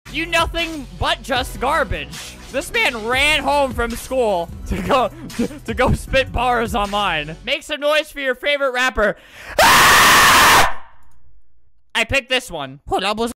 You nothing but just garbage. This man ran home from school to go spit bars online. Make some noise for your favorite rapper. I picked this one.